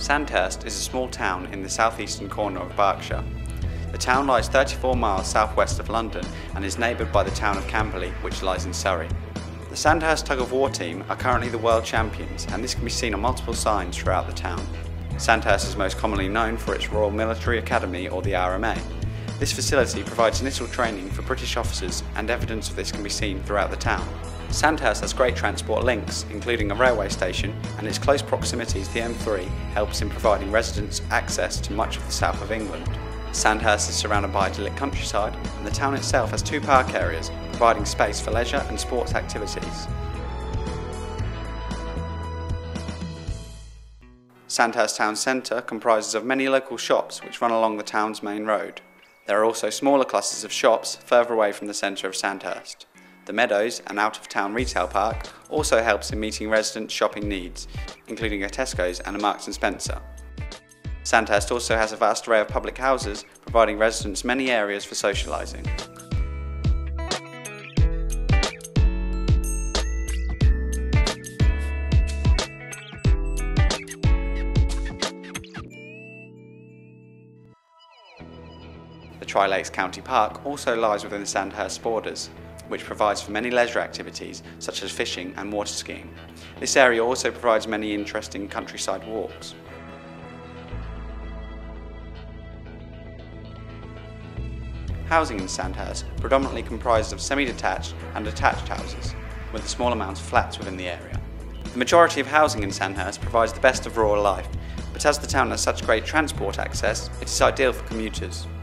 Sandhurst is a small town in the southeastern corner of Berkshire. The town lies 34 miles southwest of London and is neighboured by the town of Camberley, which lies in Surrey. The Sandhurst tug of war team are currently the world champions, and this can be seen on multiple signs throughout the town. Sandhurst is most commonly known for its Royal Military Academy, or the RMA. This facility provides initial training for British officers, and evidence of this can be seen throughout the town. Sandhurst has great transport links, including a railway station, and its close proximity to the M3 helps in providing residents access to much of the south of England. Sandhurst is surrounded by idyllic countryside, and the town itself has 2 park areas, providing space for leisure and sports activities. Sandhurst town centre comprises of many local shops which run along the town's main road. There are also smaller clusters of shops further away from the centre of Sandhurst. The Meadows, an out-of-town retail park, also helps in meeting residents' shopping needs, including a Tesco's and a Marks & Spencer. Sandhurst also has a vast array of public houses, providing residents many areas for socialising. The Tri-Lakes County Park also lies within the Sandhurst borders, which provides for many leisure activities such as fishing and water skiing. This area also provides many interesting countryside walks. Housing in Sandhurst predominantly comprises of semi-detached and detached houses, with a small amount of flats within the area. The majority of housing in Sandhurst provides the best of rural life, but as the town has such great transport access, it is ideal for commuters.